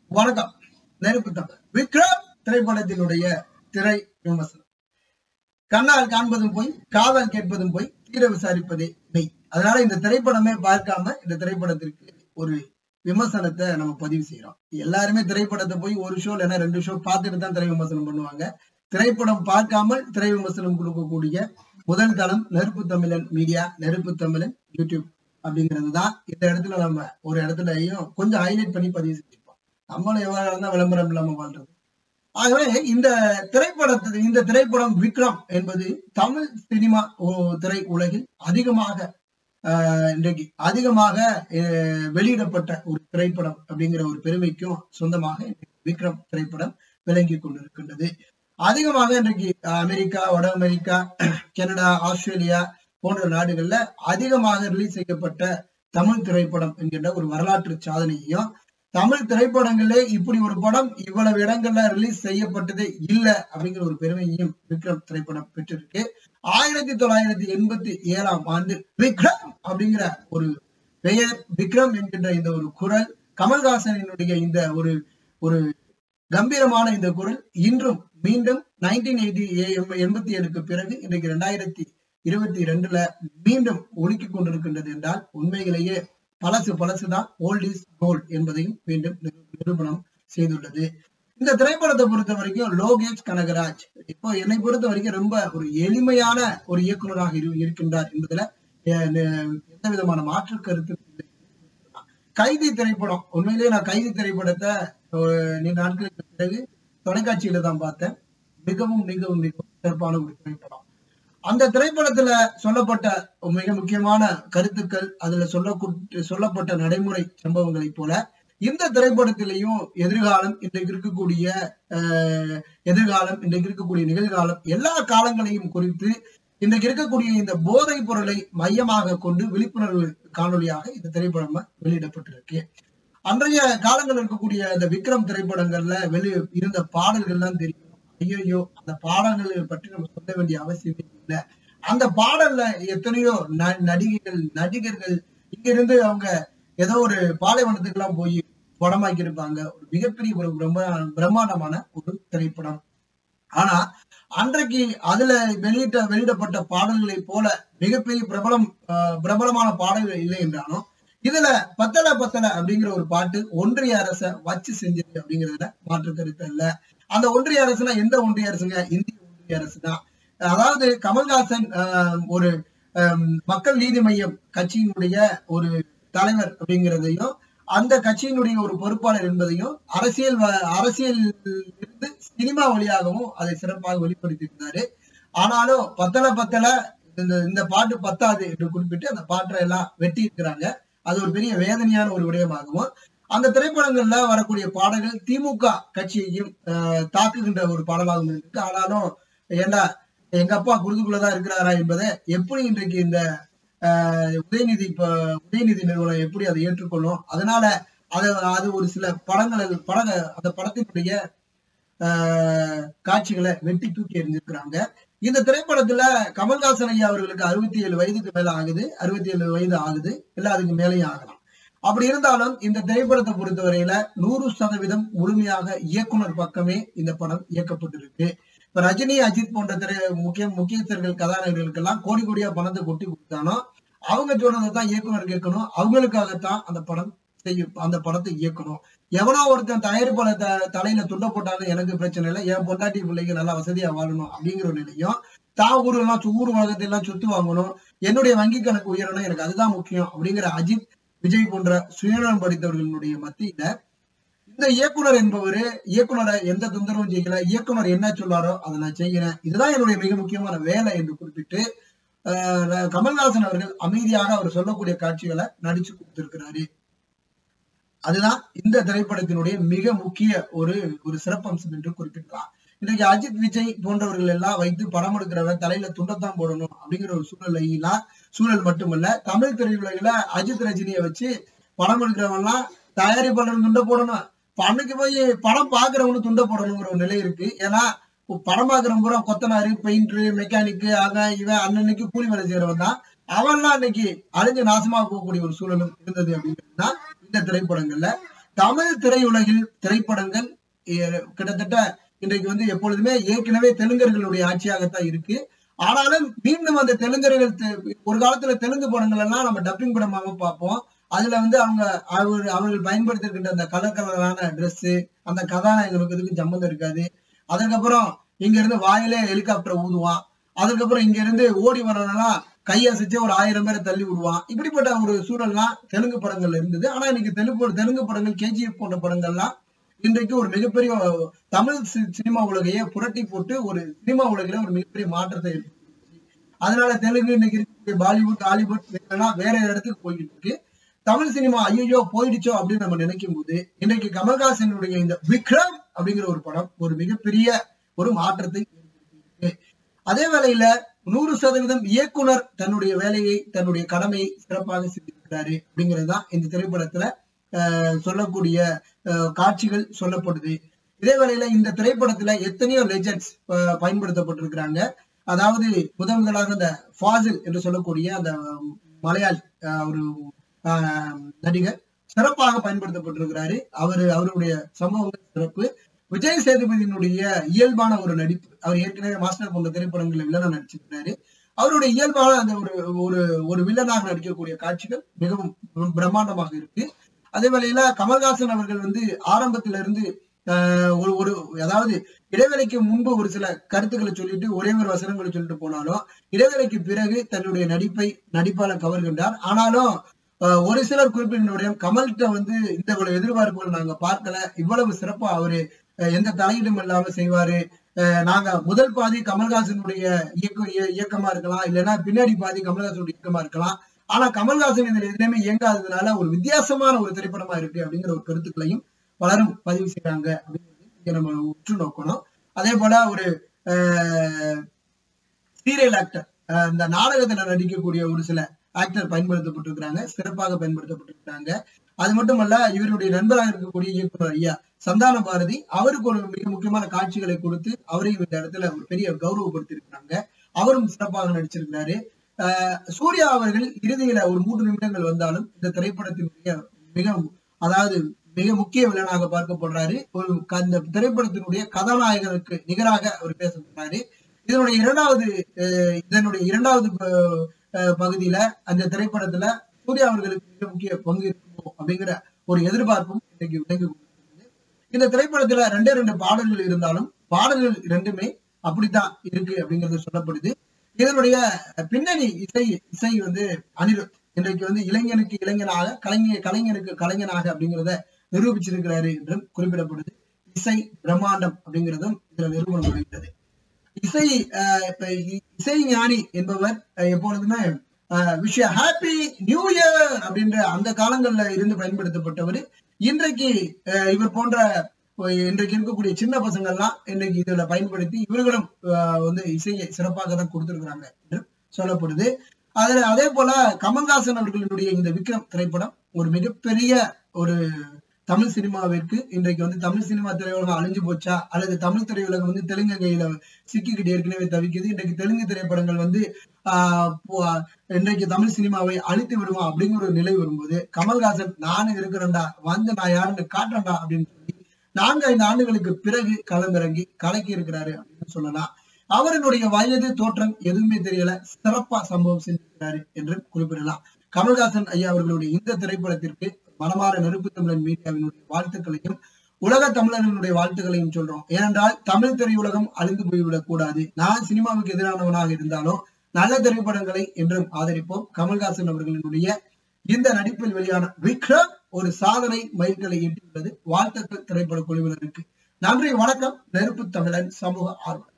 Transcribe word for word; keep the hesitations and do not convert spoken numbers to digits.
வணக்கம். நெருப்பு தமிழ் விக்ரம் திரைப்படத்தினுடைய திரை விமர்சனம். கண்ணால் காண்பதும் போய், காதால் கேட்பதும் போய், தீர விசாரிப்பதே மெய். அதனால இந்த திரைப்படமே பார்க்காம இந்த திரைப்படத்திற்கு ஒரு விமர்சனத்தை நம்ம பதிவு செய்யறோம். எல்லாருமே திரைப்படத்தை போய் ஒரு ஷோ இல்லைன்னா ரெண்டு ஷோ பார்த்துட்டு தான் திரை விமர்சனம் பண்ணுவாங்க. திரைப்படம் பார்க்காமல் திரை விமர்சனம் கொடுக்கக்கூடிய முதல் தளம் நெருப்பு தமிழன் மீடியா, நெருப்பு தமிழன் யூடியூப் அப்படிங்கிறது தான். இந்த இடத்துல நம்ம ஒரு இடத்துலயும் கொஞ்சம் ஹைலைட் பண்ணி பதிவு செஞ்சிருப்போம். நம்மளும் எவ்வளவு தான் விளம்பரம் இல்லாம வாழ்றது. ஆகவே இந்த திரைப்படத்தை இந்த திரைப்படம் விக்ரம் என்பது தமிழ் சினிமா திரை உலகில் அதிகமாக ஆஹ் இன்றைக்கு அதிகமாக வெளியிடப்பட்ட ஒரு திரைப்படம் அப்படிங்கிற ஒரு பெருமைக்கும் சொந்தமாக விக்ரம் திரைப்படம் விளங்கி கொண்டிருக்கின்றது. அதிகமாக இன்றைக்கு அமெரிக்கா, வட அமெரிக்கா, கனடா, ஆஸ்திரேலியா போன்ற நாடுகள்ல அதிகமாக ரிலீஸ் செய்யப்பட்ட தமிழ் திரைப்படம் என்கின்ற ஒரு வரலாற்று சாதனையையும், தமிழ் திரைப்படங்களே இப்படி ஒரு படம் இவ்வளவு இடங்கள்ல ரிலீஸ் செய்யப்பட்டதே இல்லை அப்படிங்கிற ஒரு பெருமையையும் விக்ரம் திரைப்படம் பெற்றிருக்கு. ஆயிரத்தி தொள்ளாயிரத்தி எண்பத்தி ஏழாம் ஆண்டு விக்ரம் அப்படிங்கிற ஒரு பெயர், விக்ரம் என்கின்ற இந்த ஒரு குரல், கமல்ஹாசனினுடைய இந்த ஒரு ஒரு கம்பீரமான இந்த குரல் இன்றும் மீண்டும் நைன்டீன் எயிட்டி எண்பத்தி ஏழுக்கு பிறகு இன்றைக்கு இரண்டாயிரத்தி இருபத்தி ரெண்டுல மீண்டும் ஒழுக்கி கொண்டிருக்கின்றது என்றால் உண்மையிலேயே பழசு பழசுதான், ஓல்ட் இஸ் கோல்ட் என்பதையும் மீண்டும் நிரூபணம் செய்துள்ளது. இந்த திரைப்படத்தை பொறுத்த வரைக்கும் லோகேஷ் கனகராஜ் இப்போ என்னை பொறுத்த வரைக்கும் ரொம்ப ஒரு எளிமையான ஒரு இயக்குநராக இருக்கின்றார் என்பதுல எந்த விதமான மாற்று கருத்து இல்லை. கைதி திரைப்படம், உண்மையிலேயே நான் கைதி திரைப்படத்தை நீண்ட நாட்களுக்கு பிறகு தொலைக்காட்சியில தான் பார்த்தேன். மிகவும் மிகவும் மிகவும் சிறப்பான ஒரு திரைப்படம். அந்த திரைப்படத்துல சொல்லப்பட்ட மிக முக்கியமான கருத்துக்கள், அதுல சொல்ல சொல்லப்பட்ட நடைமுறை சம்பவங்களை போல இந்த திரைப்படத்திலையும் எதிர்காலம், இன்றைக்கு இருக்கக்கூடிய அஹ் எதிர்காலம், இன்றைக்கு இருக்கக்கூடிய நிகழ்காலம், எல்லா காலங்களையும் குறித்து இன்றைக்கு இருக்கக்கூடிய இந்த போதைப் பொருளை மையமாக கொண்டு விழிப்புணர்வு காணொலியாக இந்த திரைப்படம் வெளியிடப்பட்டிருக்கு. அன்றைய காலங்கள் இருக்கக்கூடிய இந்த விக்ரம் திரைப்படங்கள்ல வெளி இருந்த பாடல்கள்லாம் தெரியும். ஐயோ, அந்த பாடல்களை பற்றி நம்ம சொல்ல வேண்டிய அவசியமே இல்லை. அந்த பாடல்ல எத்தனையோ நடிகைகள் நடிகர்கள் இங்க இருந்து அவங்க ஏதோ ஒரு பாலைவனத்துக்கு எல்லாம் போய் படமாக்கி இருப்பாங்க. ஒரு மிகப்பெரிய ஒரு பிரம்மாண்டமான ஒரு திரைப்படம். ஆனா அன்றைக்கு அதுல வெளியிட்ட வெளியிடப்பட்ட பாடல்களை போல மிகப்பெரிய பிரபலம் பிரபலமான பாடல்கள் இல்லை என்றாலும் இதுல பத்தல பத்தல அப்படிங்கிற ஒரு பாட்டு ஒன்றிய அரச வச்சு செஞ்சது அப்படிங்கிறதுல மாற்று கருத்து இல்ல. அந்த ஒன்றிய அரசுனா எந்த ஒன்றிய அரசுங்க? இந்திய ஒன்றிய அரசு தான். அதாவது கமல்ஹாசன் ஒரு மக்கள் நீதி மையம் கட்சியினுடைய ஒரு தலைவர் அப்படிங்கிறதையும், அந்த கட்சியினுடைய ஒரு பொறுப்பாளர் என்பதையும், அரசியல் அரசியல் இருந்து சினிமா வழியாகவும் அதை சிறப்பாக வெளிப்படுத்தி இருந்தாரு. ஆனாலும் பத்தல பத்தல இந்த இந்த பாட்டு பத்தாது என்று குறிப்பிட்டு அந்த பாட்டை எல்லாம் வெட்டி இருக்கிறாங்க. அது ஒரு பெரிய வேதனையான ஒரு விடயமாகவும், அந்த திரைப்படங்கள்ல வரக்கூடிய பாடல்கள் திமுக கட்சியையும் தாக்குகின்ற ஒரு பாடலாகவும் இருக்கு. ஆனாலும் ஏண்டா எங்க அப்பா குருதுக்குள்ளதான் இருக்கிறாரா என்பதை எப்படி இன்றைக்கு இந்த ஆஹ் உதயநிதி உதயநிதி நிறுவனம் எப்படி அதை ஏற்றுக்கொள்ளும்? அதனால அது அது ஒரு சில படங்கள் பட அந்த படத்தினுடைய ஆஹ் காட்சிகளை வெட்டி தூக்கி எறிஞ்சிருக்கிறாங்க. இந்த திரைப்படத்துல கமல்ஹாசன் ஐயா அவர்களுக்கு அறுபத்தி ஏழு வயதுக்கு மேல ஆகுது, அறுபத்தி ஏழு வயது ஆகுது, இல்ல அதுக்கு மேலேயும் ஆகலாம். அப்படி இருந்தாலும் இந்த திரைப்படத்தை பொறுத்தவரையில நூறு சதவீதம் முழுமையாக இயக்குனர் பக்கமே இந்த படம் இயக்கப்பட்டிருக்கு. இப்ப ரஜினி, அஜித் போன்ற திரை முக்கிய முக்கியஸ்தர்கள் கதாநாயகர்களுக்கு எல்லாம் கோடி கோடியா பணத்தை கொட்டி கொடுத்தானோ அவங்க சொல்றதான் இயக்குனர் கேட்கணும். அவங்களுக்காகத்தான் அந்த படம் செய்யும், அந்த படத்தை இயக்கணும். எவனோ ஒருத்தன் தயாரிப்பாளர் த தலையில துண்ட போட்டாலும் எனக்கு பிரச்சனை இல்லை, என் பொண்டாட்டி பிள்ளைங்க நல்லா வசதியா வாழணும் அப்படிங்கிற ஒரு நிலையும், தான் ஊர் எல்லாம் ஊர் உலகத்தை எல்லாம் சொத்து வாங்கணும், என்னுடைய வங்கி கணக்கு உயரணும், எனக்கு அதுதான் முக்கியம் அப்படிங்கிற அஜித், விஜய் போன்ற சுயநலம் படித்தவர்களுடைய மத்தியில இந்த இயக்குனர் என்பவரு இயக்குனரை எந்த தொந்தரவும் செய்யல, இயக்குனர் என்ன சொல்லாரோ அதை நான் செய்கிறேன், இதுதான் என்னுடைய மிக முக்கியமான வேலை என்று குறிப்பிட்டு அஹ் கமல்ஹாசன் அவர்கள் அமைதியாக அவர் சொல்லக்கூடிய காட்சிகளை நடிச்சு கொடுத்திருக்கிறாரு. அதுதான் இந்த திரைப்படத்தினுடைய மிக முக்கிய ஒரு ஒரு சிறப்பம்சம் என்று குறிப்பிடலாம். இன்றைக்கு அஜித், விஜய் போன்றவர்கள் எல்லாம் வைத்து படம் எடுக்கிறவன் தலையில துண்டத்தான் போடணும் அப்படிங்கிற ஒரு சூழல் சூழல் மட்டுமல்ல, தமிழ் திரையுலகில அஜித், ரஜினியை வச்சு படம் எடுக்கிறவன்லாம் தயாரிப்பாளர் துண்ட போடணும், அன்னைக்கு போய் படம் பாக்குறவனு துண்ட போடணுங்கிற ஒரு நிலை இருக்கு. ஏன்னா படம் பாக்குறவங்க பூரா கொத்தனாரு, பெயிண்டரு, மெக்கானிக்கு, அவன் இவன் அன்னன்னைக்கு கூலி வேலை செய்யறவன் தான். அவன்லாம் இன்னைக்கு அழிஞ்சு நாசமா போகக்கூடிய ஒரு சூழலும் இருந்தது அப்படின்னா இந்த திரைப்படங்கள்ல தமிழ் திரையுலகில் திரைப்படங்கள் கிட்டத்தட்ட இன்றைக்கு வந்து எப்பொழுதுமே ஏற்கனவே தெலுங்கர்களுடைய ஆட்சியாகத்தான் இருக்கு. ஆனாலும் மீண்டும் அந்த தெலுங்கர்கள் ஒரு காலத்துல தெலுங்கு படங்கள் எல்லாம் நம்ம டப்பிங் படமாக பார்ப்போம். அதுல வந்து அவங்க அவர் அவர்கள் பயன்படுத்திருக்கின்ற அந்த கலர் கலரான ட்ரெஸ், அந்த கதாநாயகனுக்கு இதுக்கு சம்மந்தம் இருக்காது. அதுக்கப்புறம் இங்க இருந்து வாயிலே ஹெலிகாப்டர் ஊதுவான். அதுக்கப்புறம் இங்க இருந்து ஓடி வரலாம் கையசைச்சு ஒரு ஆயிரம் பேரை தள்ளி விடுவான். இப்படிப்பட்ட ஒரு சூழல்லாம் தெலுங்கு படங்கள்ல இருந்தது. ஆனா இன்னைக்கு தெலுங்கு தெலுங்கு படங்கள் கேஜிஎஃப் போன்ற படங்கள்லாம் இன்றைக்கு ஒரு மிகப்பெரிய தமிழ் சினிமா உலகையே புரட்டி போட்டு ஒரு சினிமா உலகில ஒரு மிகப்பெரிய மாற்றத்தை ஏற்படுத்தி, அதனால தெலுங்கு இன்னைக்கு இருக்கக்கூடிய பாலிவுட் ஹாலிவுட் வேற இடத்துக்கு போயிட்டு இருக்கு. தமிழ் சினிமா ஐயோ போயிடுச்சோ அப்படின்னு நம்ம நினைக்கும் போது இன்றைக்கு கமல்ஹாசனுடைய இந்த விக்ரம் அப்படிங்கிற ஒரு படம் ஒரு மிகப்பெரிய ஒரு மாற்றத்தை ஏற்படுத்தி, அதே வேளையில நூறு சதவீதம் இயக்குனர் தன்னுடைய வேலையை தன்னுடைய கடமையை சிறப்பாக செஞ்சிருக்கிறாரு அப்படிங்கிறதுதான் இந்த திரைப்படத்துல அஹ் சொல்லக்கூடிய காட்சிகள் சொல்லப்படுது. இதே வேளையில இந்த திரைப்படத்துல எத்தனையோ லெஜெண்ட்ஸ் பயன்படுத்தப்பட்டிருக்கிறாங்க. அதாவது முதன் முதலாக இந்த ஃபாசில் என்று சொல்லக்கூடிய அந்த மலையாளி ஒரு நடிகர் சிறப்பாக பயன்படுத்தப்பட்டிருக்கிறாரு. அவரு அவருடைய சம்பவங்கள் சிறப்பு. விஜய் சேதுபதியினுடைய இயல்பான ஒரு நடிப்பு, அவர் ஏற்கனவே மாஸ்டர் போன்ற திரைப்படங்களில் வில்லனா நடிச்சிருக்கிறாரு. அவருடைய இயல்பான அந்த ஒரு ஒரு ஒரு வில்லனாக நடிக்கக்கூடிய காட்சிகள் மிகவும் பிரம்மாண்டமாக இருக்கு. அதே வேளையில கமல்ஹாசன் அவர்கள் வந்து ஆரம்பத்தில இருந்து ஆஹ் ஒரு ஒரு அதாவது இடைவேளைக்கு முன்பு ஒரு சில கருத்துக்களை சொல்லிட்டு ஒரே ஒரு வசனங்களை சொல்லிட்டு போனாலும் இடைவேளைக்கு பிறகு தன்னுடைய நடிப்பை நடிப்பால கவர்கின்றார். ஆனாலும் ஒரு சிலர் குறிப்பிட்ட கமல்கிட்ட வந்து இந்த ஒரு எதிர்பார்ப்புகள் நாங்க பார்க்கல, இவ்வளவு சிறப்பா அவரு எந்த தலையீடும் இல்லாம செய்வாரு, நாங்க முதல் பாதி கமல்ஹாசனுடைய இயக்க இயக்கமா இருக்கலாம், இல்லைன்னா பின்னாடி பாதி கமல்ஹாசனுடைய இயக்கமா இருக்கலாம், ஆனா கமல்ஹாசன் இதுல எதுவுமே இயங்காததுனால ஒரு வித்தியாசமான ஒரு திரைப்படமா இருக்கு அப்படிங்கிற ஒரு கருத்துக்களையும் பலரும் பதிவு செய்யறாங்க அப்படிங்கிறது நம்ம உற்று நோக்கணும். அதே போல ஒரு சீரியல் ஆக்டர், இந்த நாடகத்துல நடிக்கக்கூடிய ஒரு சில ஆக்டர் பயன்படுத்தப்பட்டிருக்கிறாங்க, சிறப்பாக பயன்படுத்தப்பட்டிருக்கிறாங்க. அது மட்டுமல்ல, இவருடைய நண்பராக இருக்கக்கூடிய இயக்குனர் ஐயா சந்தான பாரதி அவருக்கு ஒரு மிக முக்கியமான காட்சிகளை கொடுத்து அவரையும் இந்த இடத்துல ஒரு பெரிய கௌரவப்படுத்தி இருக்கிறாங்க. அவரும் சிறப்பாக நடிச்சிருக்கிறாரு. ஆஹ் சூர்யா அவர்கள் இறுதியில ஒரு மூன்று நிமிடங்கள் வந்தாலும் இந்த திரைப்படத்தினுடைய மிக அதாவது மிக முக்கிய வில்லனாக பார்க்கப்படுறாரு. ஒரு அந்த திரைப்படத்தினுடைய கதாநாயகனுக்கு நிகராக அவர் பேசப்படுறாரு. இதனுடைய இரண்டாவது இதனுடைய இரண்டாவது பகுதியில அந்த திரைப்படத்துல சூர்யா அவர்களுக்கு மிக முக்கிய பங்கு இருக்குமோ அப்படிங்கிற ஒரு எதிர்பார்ப்பும் இன்னைக்கு விளங்கி கொண்டிருக்கிறது. இந்த திரைப்படத்துல ரெண்டே ரெண்டு பாடல்கள் இருந்தாலும் பாடல்கள் ரெண்டுமே அப்படித்தான் இருக்கு அப்படிங்கிறது சொல்லப்படுது. இதனுடைய பின்னணி இசை இசை வந்து அனிருத் இன்றைக்கு வந்து இளைஞனுக்கு இளைஞனாக கலைஞர் கலைஞனுக்கு கலைஞனாக அப்படிங்கிறத நிரூபிச்சிருக்கிறாரு என்றும் குறிப்பிடப்படுது. இசை பிரம்மாண்டம் அப்படிங்கிறதும் இதுல நிரூபணம் அடைகிறது. இசை இசை ஞானி என்பவர் எப்பொழுதுமே விஷ் ஹாப்பி நியூ இயர் அப்படின்ற அந்த காலங்கள்ல இருந்து பயன்படுத்தப்பட்டவர். இன்றைக்கு இவர் போன்ற இன்றைக்கு இருக்கக்கூடிய சின்ன பசங்கள்லாம் இன்றைக்கு இதுல பயன்படுத்தி இவர்களும் வந்து இசையை சிறப்பாக தான் கொடுத்திருக்கிறாங்க என்று சொல்லப்படுது. அதுல அதே போல கமல்ஹாசன் அவர்களுடைய இந்த விக்ரம் திரைப்படம் ஒரு மிகப்பெரிய ஒரு தமிழ் சினிமாவிற்கு இன்றைக்கு வந்து தமிழ் சினிமா திரையுலகம் அழிஞ்சு போச்சா அல்லது தமிழ் திரையுலகம் வந்து தெலுங்கு கையில சிக்கிக்கிட்டு ஏற்கனவே தவிக்குது, இன்றைக்கு தெலுங்கு திரைப்படங்கள் வந்து ஆஹ் இன்றைக்கு தமிழ் சினிமாவை அழித்து விடுவோம் அப்படிங்கிற ஒரு நிலை வரும்போது கமல்ஹாசன் நானும் இருக்கிறேன்டா வந்து நான் யாருன்னு காட்டுறேன்டா அப்படின்னு சொல்லி நான்கு ஐந்து ஆண்டுகளுக்கு பிறகு களமிறங்கி கலக்கி இருக்கிறாரு அப்படின்னு சொல்லலாம். அவருடைய வயது தோற்றம் எதுவுமே தெரியல, சிறப்பா சம்பவம் செஞ்சிருக்கிறாரு என்று குறிப்பிடலாம். கமல்ஹாசன் ஐயா அவர்களுடைய இந்த திரைப்படத்திற்கு மனமாற நெருப்பு தமிழன் மீடியாவினுடைய வாழ்த்துக்களையும் உலக தமிழர்களுடைய வாழ்த்துக்களையும் சொல்றோம். ஏனென்றால் தமிழ் திரையுலகம் அழிந்து போய்விடக் கூடாது. நான் சினிமாவுக்கு எதிரானவனாக இருந்தாலும் நல்ல திரைப்படங்களை என்றும் ஆதரிப்போம். கமல்ஹாசன் அவர்களினுடைய இந்த நடிப்பில் வெளியான விக்ரம் ஒரு சாதனை மைல்கல்லை எட்டியுள்ளது. வாழ்த்துக்கள் திரைப்பட குழுவினருக்கு. நன்றி, வணக்கம். நெருப்பு தமிழன் சமூக ஆர்வம்.